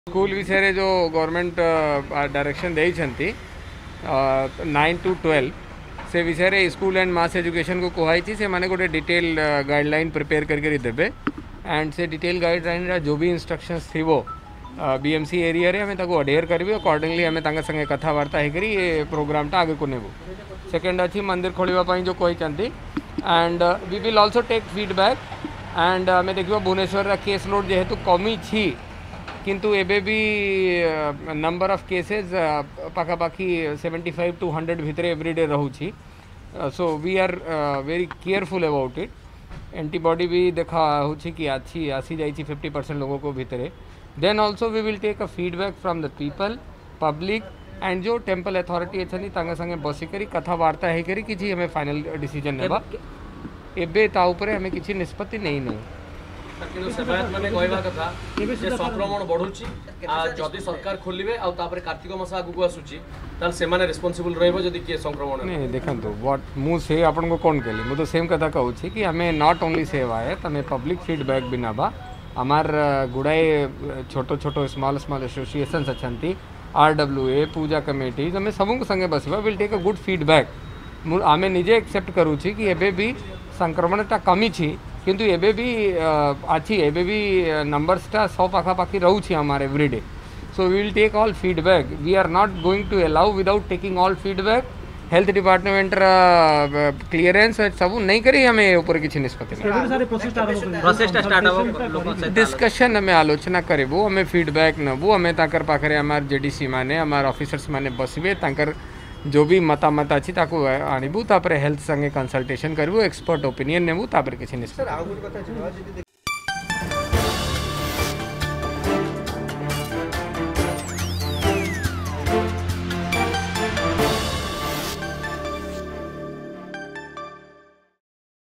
School विषय जो government direction देइछंती 9 to 12 से विषय स्कूल एंड मास एजुकेशन को कहुई से माने गोटे डिटेल गाइडलाइन प्रिपेयर करके देबे एंड से डिटेल गाइडलाइन जो भी इंस्ट्रक्शंस थी वो बीएमसी एरिया रे हमें ताको अडेयर करबे अकॉर्डिंगली हमें तांगा संगे कथबार्ता होकर ये प्रोग्रामटा आगे को नेबू। सेकेंड अच्छी मंदिर खोलिबा जो कहते and we will also take feedback and हमें देखिए भुवनेश्वर केस लोड जेहेतु कमी छी किंतु एबे भी नंबर ऑफ केसेस पाखापाखी 75 to 100 भितर एवरीडे रोची। So we are very careful about it. Antibody भी देखा हो कि आसी जाइए 50% लोगों को भितर। Then also we will take a feedback from the people public and जो टेम्पल अथॉरिटी अच्छा संगे बसिक कथबार्ता होकर कि हमें फाइनल डिसीजन नेबा एबे ता ऊपर हमें किसी निष्पत्ति नहीं माने कहवा कथा जे संक्रमण बढ़ुची जदि सरकार खोलिबे आ तापर कार्तिक मास आगु आसुची ताल से माने रिस्पांसिबल रहबो जदि के संक्रमण नहीं देखंतु व्हाट मु से आपन को कोन केली मु तो सेम कथा कहू छी कि हमें नॉट ओनली सेवा है तमे पब्लिक फीडबैक भी नबा हमार गुड़ाए छोटो छोटो स्मॉल स्मॉल एसोसिएशंस अछंती RWA पूजा कमिटीज हमें सबको संगे बसबा will take a good feedback. आमे निजे एक्सेप्ट करू छी कि एबे भी संक्रमणटा कमी छी किंतु एबे भी अच्छी एबे भी नंबर्सटा 100 पाखापाखी रोचे हमारे everyday. So we will take all feedback. We are not going to allow without taking all feedback. Health department clearance सब नहीं करी हमें ऊपर किसी निष्पत्ति डिस्कशन हमें आलोचना करेबू हमें फीडबैक नबू हमें ताकर पाखरे हमार जेडीसी माने हमार ऑफिसर्स माने बसबे ताकर जो भी मतामत अच्छी ताको आणबू तापर हेल्थ संगे कंसल्टेशन करबू एक्सपर्ट ओपिनियन नेबू तापर किसी निष्पत्ति।